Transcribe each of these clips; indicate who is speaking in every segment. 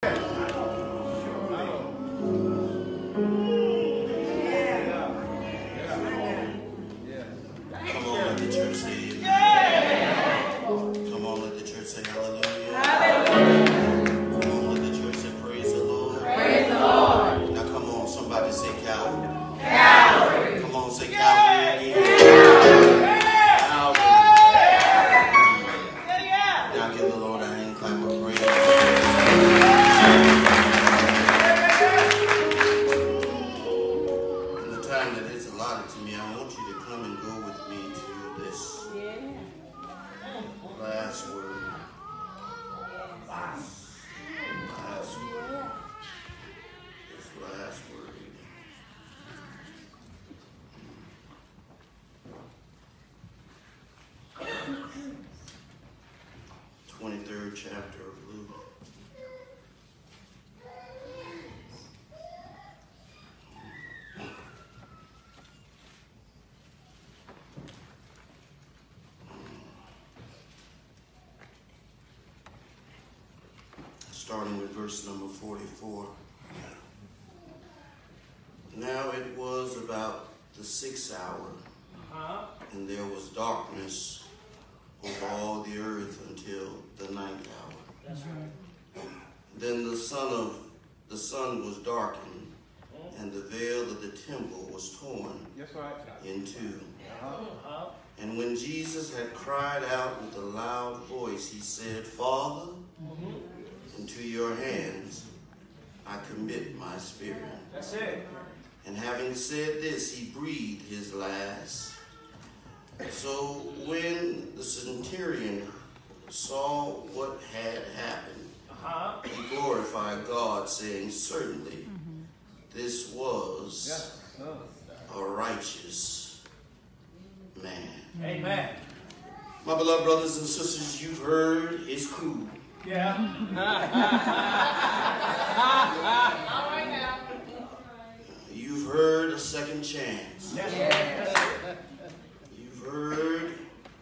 Speaker 1: Chapter of Luke. Starting with verse number 44. Now it was about the 6th hour, and there was darkness over all the earth until the 9th hour. That's right. Then the sun was darkened, and the veil of the temple was torn in two. And when Jesus had cried out with a loud voice, he said, Father, into your hands I commit my spirit.
Speaker 2: That's it.
Speaker 1: And having said this, he breathed his last. So when the centurion saw what had happened, he glorified God, saying, certainly this was a righteous man.
Speaker 2: Amen.
Speaker 1: My beloved brothers and sisters, you've heard it's cool.
Speaker 2: Yeah.
Speaker 3: All right now.
Speaker 1: You've heard a second chance.
Speaker 2: Yes.
Speaker 1: You've heard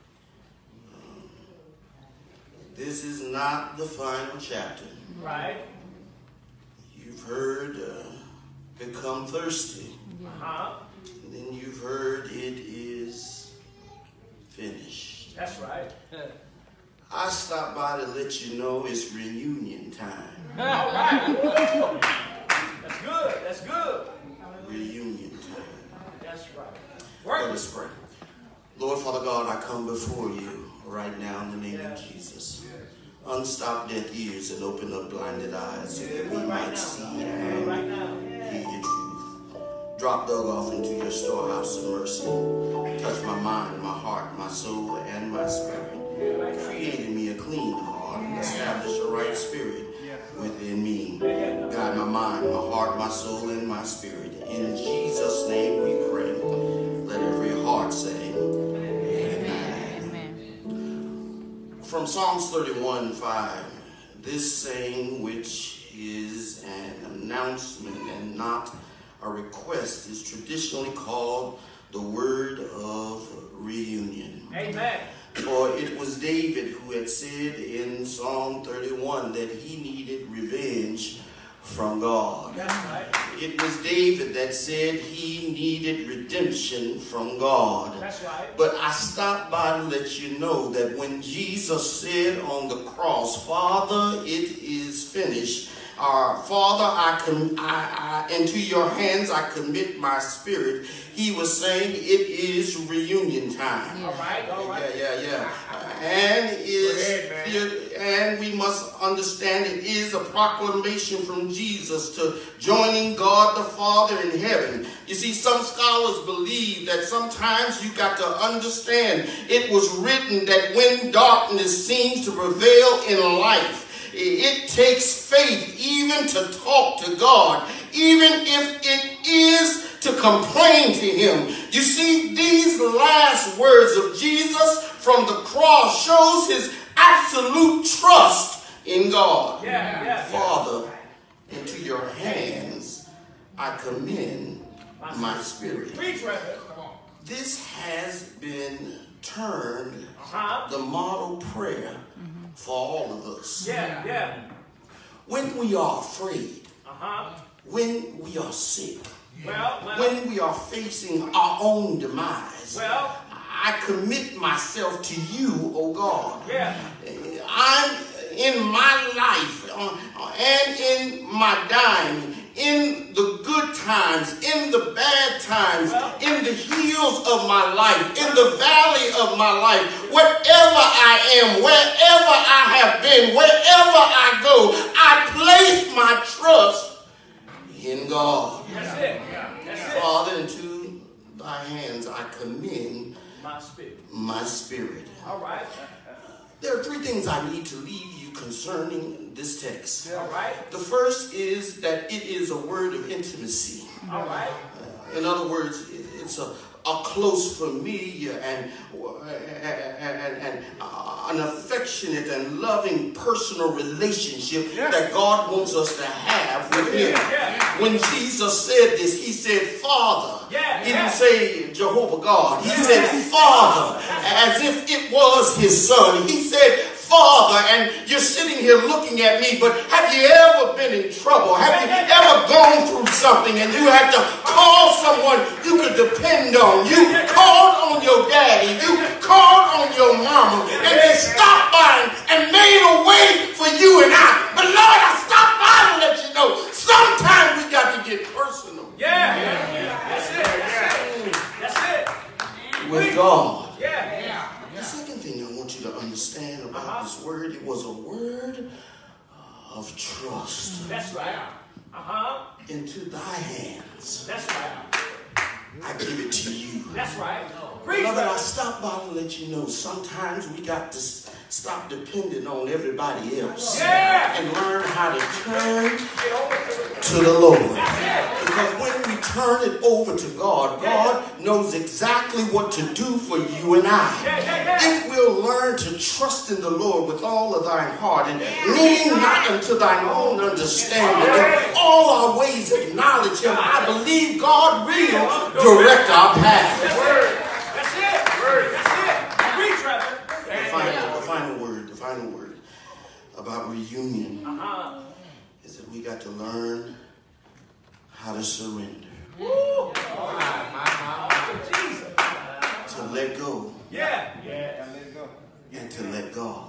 Speaker 1: this is not the final chapter.
Speaker 2: Right.
Speaker 1: You've heard become thirsty. And then you've heard it is finished.
Speaker 2: That's right.
Speaker 1: I stopped by to let you know it's reunion time.
Speaker 2: All right. That's good. That's good.
Speaker 1: Reunion time.
Speaker 2: That's right.
Speaker 1: Let us pray. Lord, Father God, I come before you right now in the name of Jesus. Unstop deaf ears and open up blinded eyes so that we might see and hear your truth. Drop Doug off into your storehouse of mercy. Touch my mind, my heart, my soul, and my spirit. Create in me a clean heart and establish a right spirit within me. Guide my mind, my heart, my soul, and my spirit. In Jesus' name we pray. Let every heart say, Amen. From Psalms 31:5, this saying, which is an announcement and not a request, is traditionally called the word of reunion.
Speaker 2: Amen.
Speaker 1: For it was David who had said in Psalm 31 that he needed revenge from God.
Speaker 2: That's right.
Speaker 1: It was David that said he needed redemption from God.
Speaker 2: That's right.
Speaker 1: But I stopped by to let you know that when Jesus said on the cross, Father, it is finished. Father, into your hands I commit my spirit. He was saying it is reunion time.
Speaker 2: All right.
Speaker 1: Yeah. And we must understand it is a proclamation from Jesus to joining God the Father in heaven. You see, some scholars believe that sometimes you got to understand it was written that when darkness seems to prevail in life, it takes faith even to talk to God, even if it is to complain to him. You see, these last words of Jesus from the cross shows his absolute trust in God. Father, into your hands I commend my spirit. This has been turned the model prayer for all of us. when we are afraid, when we are sick, when we are facing our own demise, I commit myself to you, oh God. I'm in my life and in my dying, in the good times, in the bad times, in the hills of my life, in the valley of my life, wherever I am, wherever I have been, wherever I go, I place my trust in God.
Speaker 2: That's it. That's it.
Speaker 1: Father, into thy hands I commend my spirit.
Speaker 2: All right.
Speaker 1: There are three things I need to leave you concerning this text.
Speaker 2: All right.
Speaker 1: The first is that it is a word of intimacy.
Speaker 2: All right.
Speaker 1: In other words, it's a close, familiar, and an affectionate and loving personal relationship that God wants us to have with Him. When Jesus said this, He said, Father. He didn't say Jehovah God. He said, Father, as if it was His Son. He said, Father, and you're sitting here looking at me, but have you ever been in trouble? Have you ever gone through something and you had to call someone you could depend on? You called on your daddy, you called on your mama, and they stopped by and made a way for you and I. But Lord, I stopped by to let you know, sometimes we got to get personal.
Speaker 2: That's it. That's it.
Speaker 1: With God.
Speaker 2: The
Speaker 1: second thing I want you to understand about this word, it was a word of trust.
Speaker 2: That's right.
Speaker 1: Into thy hands.
Speaker 2: That's right.
Speaker 1: I give it to you.
Speaker 2: That's right.
Speaker 1: Beloved, I stopped by to let you know sometimes we got to stop depending on everybody else and learn how to turn to the Lord. Because when we turn it over to God, God knows exactly what to do for you and I. If we'll learn to trust in the Lord with all of thine heart and lean not unto thine own understanding, and all our ways acknowledge Him, I believe God will direct our path. The final word about reunion is that we got to learn how to surrender. To let go. And to let God.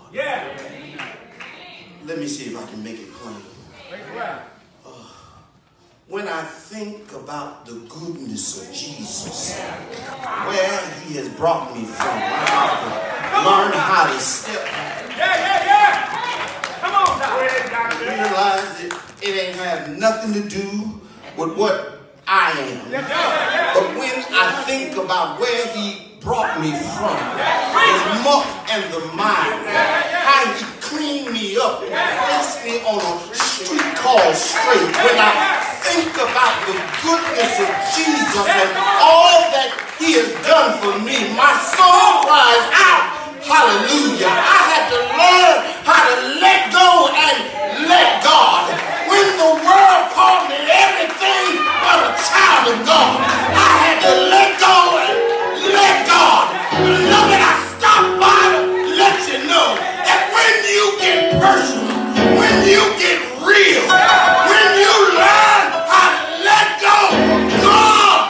Speaker 1: Let me see if I can make it plain. When I think about the goodness of Jesus, where He has brought me from, I learn how to step back.
Speaker 2: Come on, Doctor.
Speaker 1: Realize that it ain't have nothing to do with what I am. But when I think about where He brought me from, the muck and the mire, how He cleaned me up and placed me on a street called straight. When I think about the goodness of Jesus and all that He has done for me, my soul cries out, hallelujah. I had to learn how to let go and let God. When the world called me everything but a child of God, I had to let go and let God. Beloved, I stopped by to let you know that when you get personal, when you get real, when you learn how to let go, God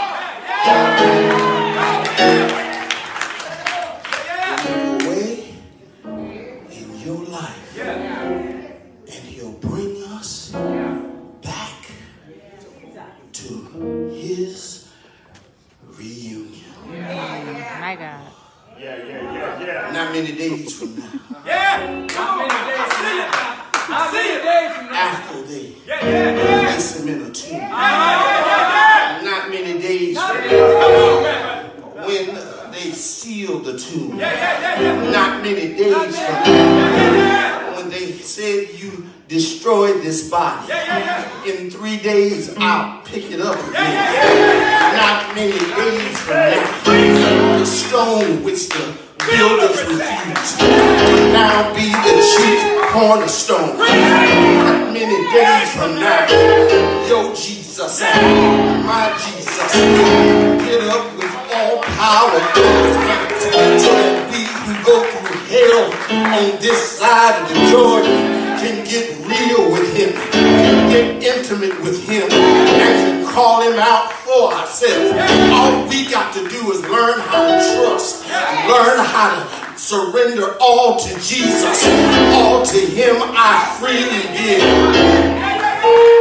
Speaker 1: will away in your life, and He'll bring us back to His reunion.
Speaker 4: My God.
Speaker 1: Not many days from now.
Speaker 2: I see it.
Speaker 1: After they place Him in a tomb. Not many days from now. When they seal the tomb. Not many days from now. When they said you destroyed this body. In 3 days I'll pick it up again. Not many days from now. The stone which the builders refused will now be the chief cornerstone. Not many days from now, your Jesus, my Jesus, get up with all power in His hands, so that we who go through hell on this side of the Jordan can get real with him, can get intimate with him, and can call him out for ourselves. All we got to do is learn how to trust, learn how to surrender all to Jesus. All to him I freely give.